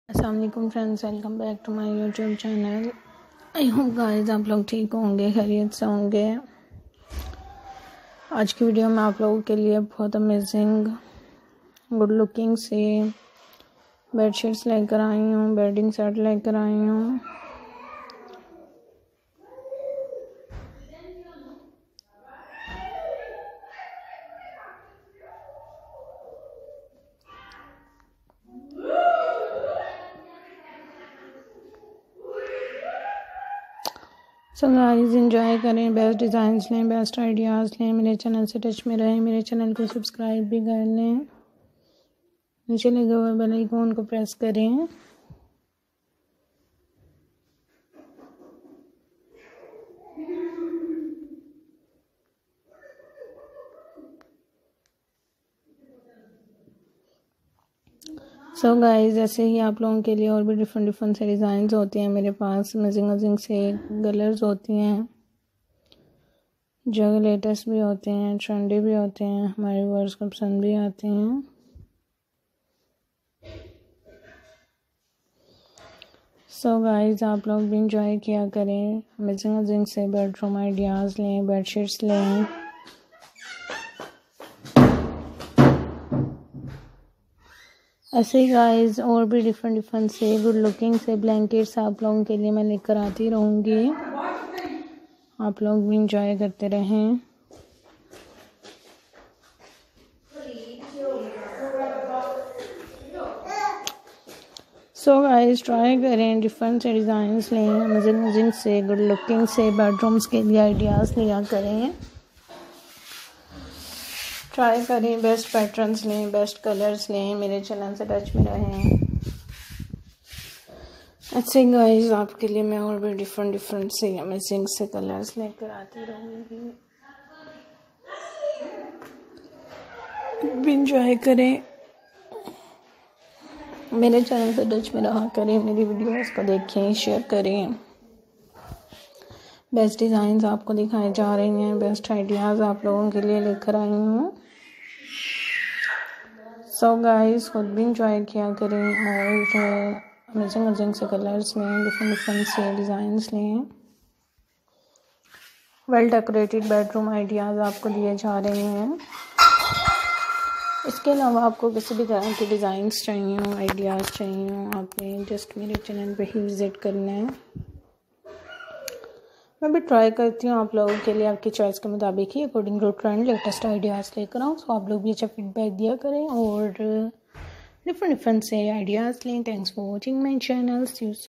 अस्सलाम वालेकुम friends, welcome back to my YouTube channel. I hope guys आप लोग ठीक होंगे, खैरियत से होंगे। आज की वीडियो में आप लोगों के लिए बहुत अमेजिंग गुड लुकिंग से बेडशीट्स लेकर आई हूँ, बेडिंग सेट लेकर आई हूँ। सो गाइस एंजॉय करें, बेस्ट डिज़ाइंस लें, बेस्ट आइडियाज़ लें, मेरे चैनल से टच में रहें, मेरे चैनल को सब्सक्राइब भी कर लें, नीचे लगे हुए बेल आइकन को प्रेस करें। सो गाइस ऐसे ही आप लोगों के लिए और भी डिफरेंट से डिज़ाइंस होती हैं मेरे पास, अमेजिंग से कलर्स होती हैं जो लेटेस्ट भी होते हैं, ट्रेंडी भी होते हैं, हमारे व्यूअर्स को पसंद भी आते हैं। सो गाइस आप लोग भी इंजॉय किया करें, अमेजिंग से बेडरूम आइडियाज़ लें, बेडशीट्स लें। ऐसे ही गाइस और भी डिफरेंट से गुड लुकिंग से ब्लैंकेट्स आप लोगों के लिए मैं लेकर आती रहूँगी, आप लोग भी इंजॉय करते रहें। सो गाइस ट्राई करें, डिफरेंट से डिज़ाइंस लें, अमेजिंग से गुड लुकिंग से बेडरूम्स के लिए आइडियाज़ लिया करें। ट्राई करें, बेस्ट पैटर्न्स लें, बेस्ट कलर्स लें, मेरे चैनल से टच में रहें। ऐसे गाइस आपके लिए मैं और भी डिफरेंट से अमेजिंग से कलर्स लेकर आती रहूँगी, इंजॉय करें, मेरे चैनल से टच में रहा करें, मेरी वीडियोस को देखें, शेयर करें। बेस्ट डिज़ाइंस आपको दिखाए जा रही हैं, बेस्ट आइडियाज़ आप लोगों के लिए लेकर आई हूँ। सो गाइस खुद भी इंजॉय किया करें और अमेजिंग से कलर्स लें, डिफरेंट से डिज़ाइंस लें। वेल डेकोरेटेड बेडरूम आइडियाज़ आपको दिए जा रहे हैं। इसके अलावा आपको किसी भी तरह के डिज़ाइंस चाहिए हो, आइडियाज़ चाहिए हो, आपने जस्ट मेरे चैनल पे ही विज़िट करना है। मैं भी ट्राई करती हूँ आप लोगों के लिए आपकी चॉइस के मुताबिक ही according to trend latest ideas लेकर आऊँ। सो आप लोग भी अच्छा फीडबैक दिया करें और डिफरेंट से आइडियाज़ लें। Thanks for watching my channel.